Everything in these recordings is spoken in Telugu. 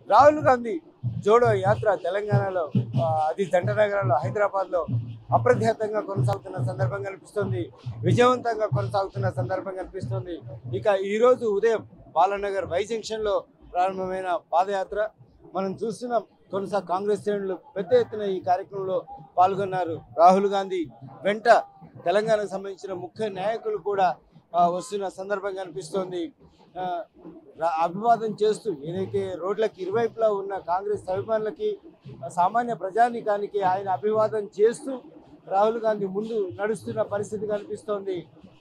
రాహుల్ గాంధీ జోడో యాత్ర తెలంగాణలో అది జంట నగరంలో హైదరాబాద్లో అప్రతిహతంగా కొనసాగుతున్న సందర్భం కనిపిస్తుంది. విజయవంతంగా కొనసాగుతున్న సందర్భం కనిపిస్తుంది. ఇక ఈరోజు ఉదయం బాలానగర్ వై జంక్షన్లో ప్రారంభమైన పాదయాత్ర మనం చూస్తున్నాం. కాంగ్రెస్ శ్రేణులు పెద్ద ఎత్తున ఈ కార్యక్రమంలో పాల్గొన్నారు. రాహుల్ గాంధీ వెంట తెలంగాణకు సంబంధించిన ముఖ్య నాయకులు కూడా వస్తున్న సందర్భం కనిపిస్తోంది. అభివాదం చేస్తూ ఏదైతే రోడ్లకి ఇరువైపులా ఉన్న కాంగ్రెస్ అభిమానులకి సామాన్య ప్రజానీకానికి ఆయన అభివాదం చేస్తూ రాహుల్ గాంధీ ముందు నడుస్తున్న పరిస్థితి కనిపిస్తోంది.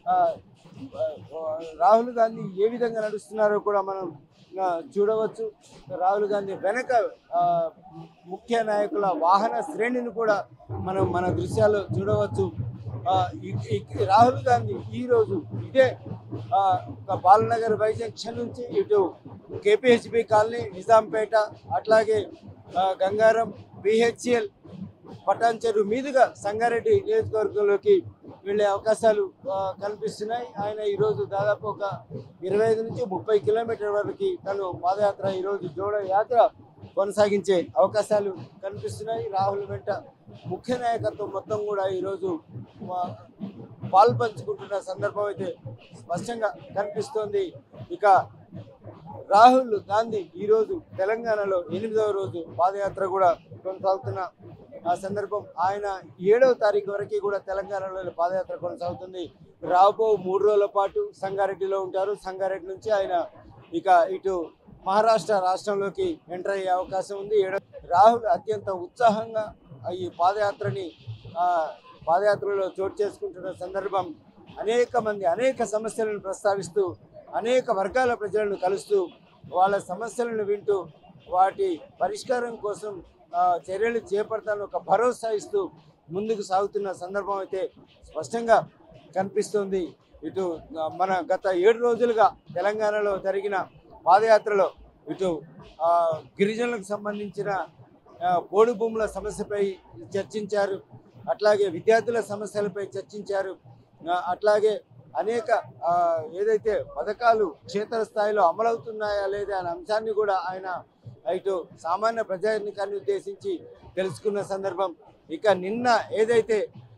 రాహుల్ గాంధీ ఏ విధంగా నడుస్తున్నారో కూడా మనం చూడవచ్చు. రాహుల్ గాంధీ వెనక ముఖ్య నాయకుల వాహన శ్రేణిని కూడా మనం మన దృశ్యాల్లో చూడవచ్చు. రాహుల్ గాంధీ ఈరోజు ఇదే బాలనగర్ వై జంక్షన్ నుంచి ఇటు కేపీహెచ్బి కాలనీ, నిజాంపేట, అట్లాగే గంగారం, బిహెచ్ఎల్, పటాన్చెరు మీదుగా సంగారెడ్డి నియోజకవర్గంలోకి వెళ్ళే అవకాశాలు కనిపిస్తున్నాయి. ఆయన ఈరోజు దాదాపు ఒక 25 నుంచి 30 కిలోమీటర్ల వరకు తను పాదయాత్ర ఈరోజు జోడో యాత్ర కొనసాగించే అవకాశాలు కనిపిస్తున్నాయి. రాహుల్ వెంట ముఖ్య నాయకత్వం మొత్తం కూడా ఈరోజు పాల్పంచుకుంటున్న సందర్భం అయితే స్పష్టంగా కనిపిస్తోంది. ఇక రాహుల్ గాంధీ ఈరోజు తెలంగాణలో 8వ రోజు పాదయాత్ర కూడా కొనసాగుతున్న ఆ సందర్భం. ఆయన 7వ తారీఖు వరకు కూడా తెలంగాణలో పాదయాత్ర కొనసాగుతుంది. రాబో 3 రోజుల పాటు సంగారెడ్డిలో ఉంటారు. సంగారెడ్డి నుంచి ఆయన ఇక ఇటు మహారాష్ట్ర రాష్ట్రంలోకి ఎంటర్ అయ్యే అవకాశం ఉంది. రాహుల్ అత్యంత ఉత్సాహంగా ఈ పాదయాత్రలో చోటు చేసుకుంటున్న సందర్భం. అనేక సమస్యలను ప్రస్తావిస్తూ అనేక వర్గాల ప్రజలను కలుస్తూ వాళ్ళ సమస్యలను వింటూ వాటి పరిష్కారం కోసం చర్యలు చేపడతానని ఒక భరోసా ఇస్తూ ముందుకు సాగుతున్న సందర్భం అయితే స్పష్టంగా కనిపిస్తుంది. ఇటు మన గత 7 రోజులుగా తెలంగాణలో జరిగిన పాదయాత్రలో ఇటు గిరిజనులకు సంబంధించిన పోడు భూముల సమస్యపై చర్చించారు, అట్లాగే విద్యార్థుల సమస్యలపై చర్చించారు, అట్లాగే అనేక ఏదైతే పథకాలు క్షేత్రస్థాయిలో అమలవుతున్నాయా లేదా అనే అంశాన్ని కూడా ఆయన ఇటు సామాన్య ప్రజానికాన్ని ఉద్దేశించి తెలుసుకున్న సందర్భం. ఇక నిన్న ఏదైతే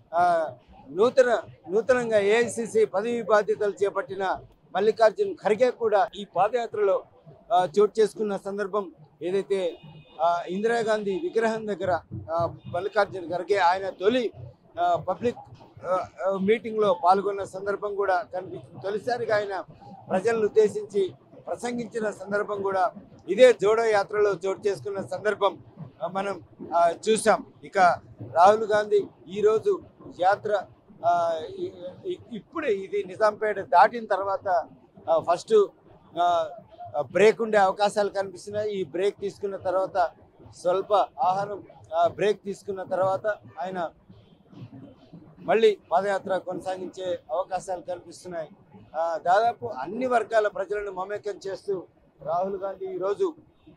నూతనంగా ఏఐసిసి పదవి బాధ్యతలు చేపట్టిన మల్లికార్జున్ ఖర్గే కూడా ఈ పాదయాత్రలో చోటు చేసుకున్న సందర్భం. ఏదైతే ఇందిరాగాంధీ విగ్రహం దగ్గర మల్లికార్జున్ ఖర్గే ఆయన తొలి పబ్లిక్ మీటింగ్లో పాల్గొన్న సందర్భం కూడా కనిపించింది. తొలిసారిగా ఆయన ప్రజలను ఉద్దేశించి ప్రసంగించిన సందర్భం కూడా ఇదే జోడో యాత్రలో చోటు చేసుకున్న సందర్భం మనం చూసాం. ఇక రాహుల్ గాంధీ ఈరోజు యాత్ర ఇప్పుడే ఇది నిజాంపేట దాటిన తర్వాత ఫస్ట్ బ్రేక్ ఉండే అవకాశాలు కనిపిస్తున్నాయి. ఈ బ్రేక్ తీసుకున్న తర్వాత స్వల్ప ఆహారం బ్రేక్ తీసుకున్న తర్వాత ఆయన మళ్ళీ పాదయాత్ర కొనసాగించే అవకాశాలు కనిపిస్తున్నాయి. దాదాపు అన్ని వర్గాల ప్రజలను మమేకం చేస్తూ రాహుల్ గాంధీ ఈరోజు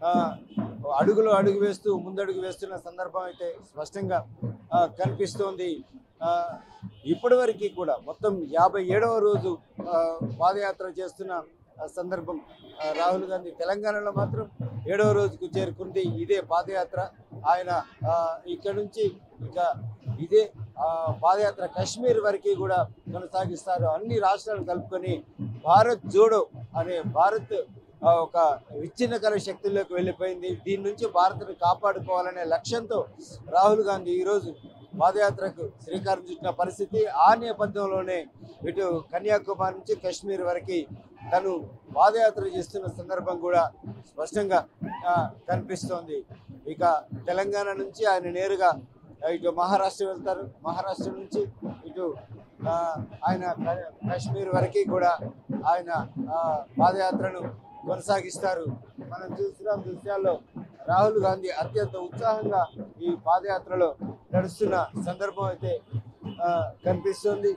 అడుగు వేస్తూ ముందడుగు వేస్తున్న సందర్భం అయితే స్పష్టంగా కనిపిస్తోంది. ఇప్పటివరకు కూడా మొత్తం 57వ రోజు పాదయాత్ర చేస్తున్న సందర్భం. రాహుల్ గాంధీ తెలంగాణలో మాత్రం 7వ రోజుకు చేరుకుంది ఇదే పాదయాత్ర. ఆయన ఇక్కడ నుంచి ఇక ఇదే పాదయాత్ర కాశ్మీర్ వరకు కూడా కొనసాగిస్తారు. అన్ని రాష్ట్రాలను కలుపుకొని భారత్ జోడో అనే భారత్ ఒక విచ్ఛిన్నకర శక్తుల్లోకి వెళ్ళిపోయింది. దీని నుంచి భారత్ను కాపాడుకోవాలనే లక్ష్యంతో రాహుల్ గాంధీ ఈరోజు పాదయాత్రకు శ్రీకారం చుట్టిన పరిస్థితి. ఆ నేపథ్యంలోనే ఇటు కన్యాకుమారి నుంచి కాశ్మీర్ వరకు తను పాదయాత్ర చేస్తున్న సందర్భం కూడా స్పష్టంగా కనిపిస్తోంది. ఇక తెలంగాణ నుంచి ఆయన నేరుగా ఇటు మహారాష్ట్ర వెళ్తారు. మహారాష్ట్ర నుంచి ఇటు ఆయన కాశ్మీర్ వరకు కూడా ఆయన పాదయాత్రను కొనసాగిస్తారు. మనం చూస్తున్న దృశ్యాల్లో రాహుల్ గాంధీ అత్యంత ఉత్సాహంగా ఈ పాదయాత్రలో నడుస్తున్న సందర్భం అయితే కనిపిస్తుంది.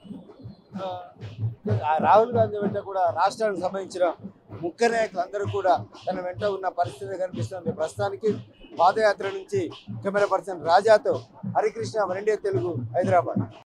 రాహుల్ గాంధీ వెంట కూడా రాష్ట్రానికి సంబంధించిన ముఖ్య నాయకులు అందరూ కూడా తన వెంట ఉన్న పరిస్థితి కనిపిస్తుంది. ప్రస్తుతానికి పాదయాత్ర నుంచి కెమెరా పర్సన్ రాజాతో హరికృష్ణ, వన్ ఇండియా తెలుగు, హైదరాబాద్.